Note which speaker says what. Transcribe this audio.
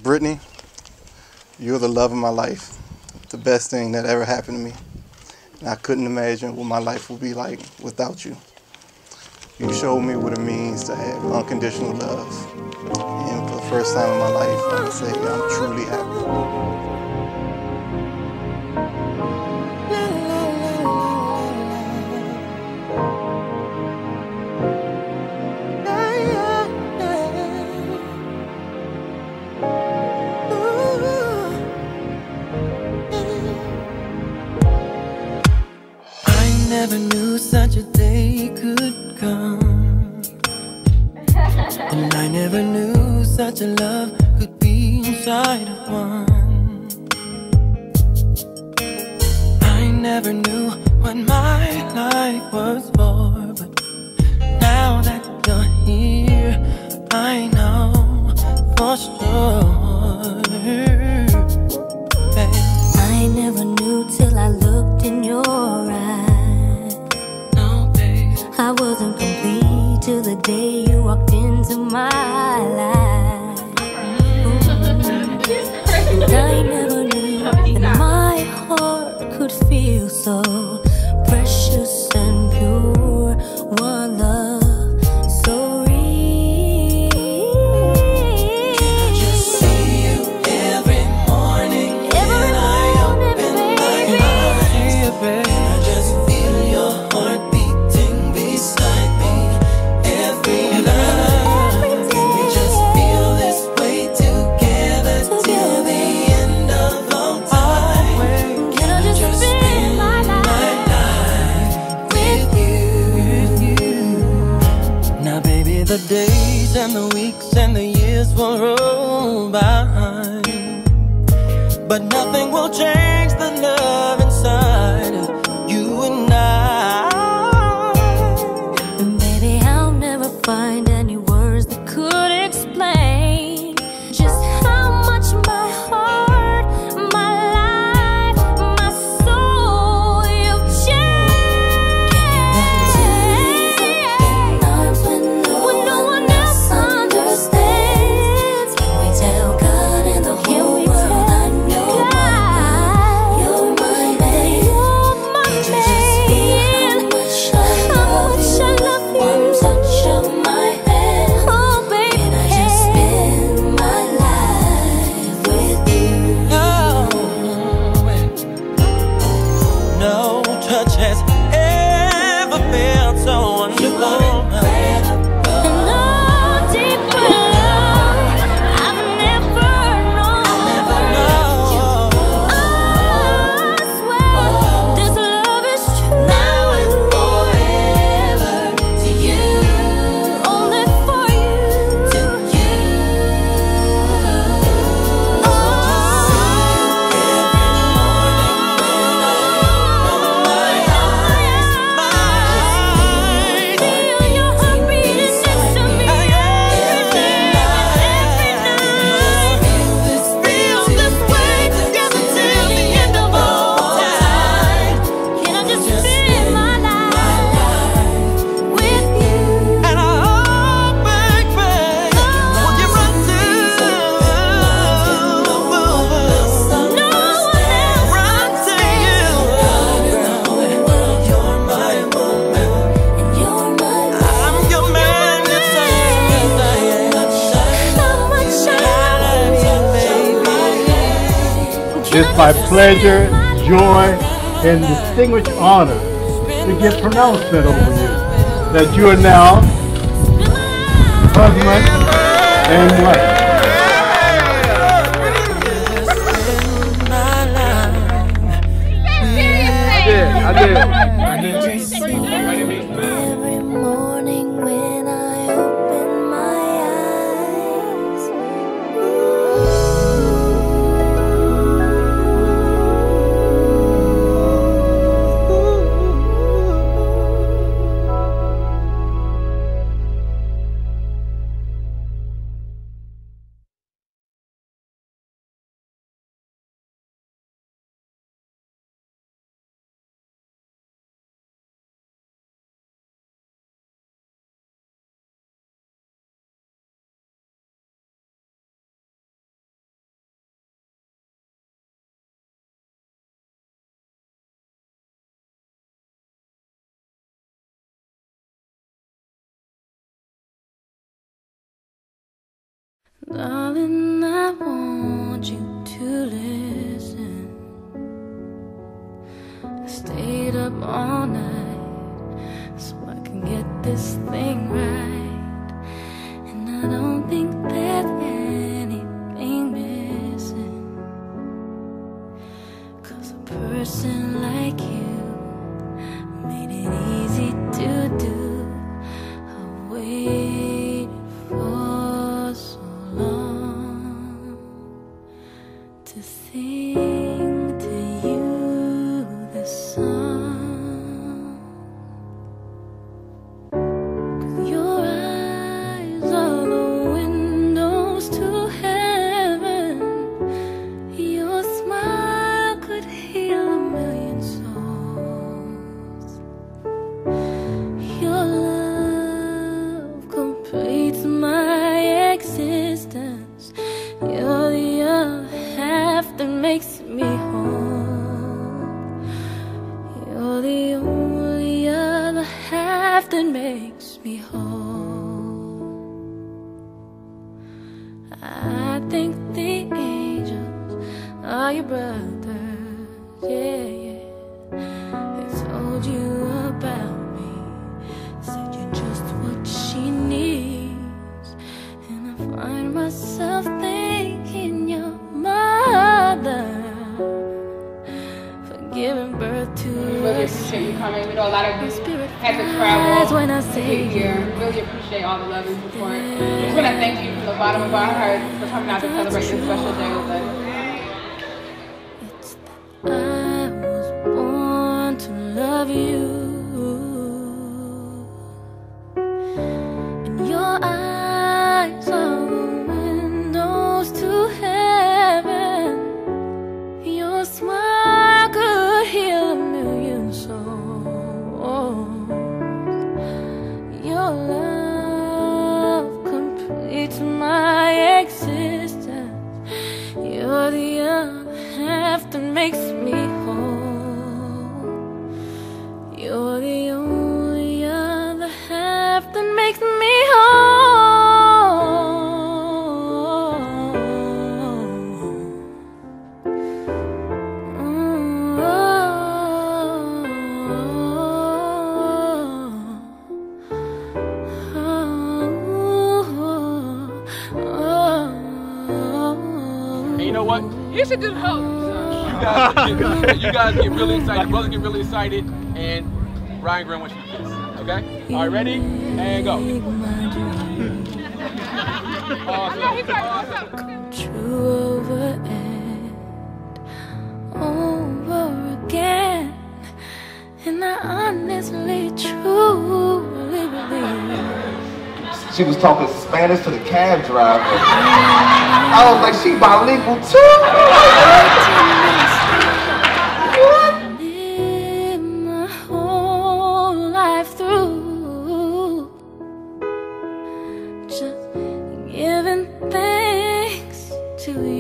Speaker 1: Brittany, you're the love of my life, the best thing that ever happened to me. And I couldn't imagine what my life would be like without you. You showed me what it means to have unconditional love. And for the first time in my life, I can say I'm truly happy.
Speaker 2: Never knew such a day could come, and I never knew such a love could be inside of one. I never knew what my life was for, but now that you're here, I know for sure. Babe.
Speaker 3: I never knew till I looked in your eyes. I wasn't complete till the day you walked into my life. And I never knew that my heart could feel so precious and pure. One love so real.
Speaker 2: Can I just see you every morning when I open my eyes? Can I just feel your heart beating beside me every night? Can we just feel this way together till the end of all time? Can I just spend my life with you? Now baby, the days and the weeks and the years will roll by, but nothing will change the love inside of you and I.
Speaker 3: Find any words that could explain just how much my heart, my life, my soul you've changed. Times when no one else understands. Can we tell God and the whole world I know you're my man? You're my man. Just feel how much I love you. One touch of my hand. Oh baby, can I just spend my life with you?
Speaker 2: No touch has ever felt so wonderful.
Speaker 4: It's my pleasure, joy, and distinguished honor to give pronouncement over you that you are now husband and wife. I did.
Speaker 3: Darling, I want you to listen. I stayed up all night so I can get this thing right. And I don't think there's anything missing, 'cause a person like you made it easy to do. I waited for so long to sing to you this song. 'Cause your eyes are the windows to heaven. Your smile could heal a million souls. Your love completes my existence. You're the other half that makes me whole. You're the only other half that makes me whole. I think the angels are your brothers, yeah, yeah. They told you about me, said you're just what she needs. And I find myself thinking you're mother for giving birth to
Speaker 5: Really
Speaker 3: us.
Speaker 5: appreciate you coming. We know a lot of you
Speaker 3: Spirit
Speaker 5: had to
Speaker 3: flies
Speaker 5: travel
Speaker 3: when I
Speaker 5: to
Speaker 3: say
Speaker 5: get here.
Speaker 3: you.
Speaker 5: Really appreciate all the love and support. Just want to thank you from the bottom of our hearts for coming out to celebrate this special day with us.
Speaker 3: It's that I was born to love you, and your eyes are the windows to heaven. Your smile could heal a million souls. Your love completes my existence. You're the other half that makes me whole. You're the only other half that makes me
Speaker 6: And you know what? You should do the host. You guys get really excited. Brothers get really excited. And Ryan Graham wants you to kiss. Okay? All right, ready? And go. Awesome.
Speaker 3: True over and over again, and I honestly, truly believe
Speaker 7: She was talking Spanish to the cab driver. I was like, she bilingual too.
Speaker 3: live my whole life through just giving thanks to you.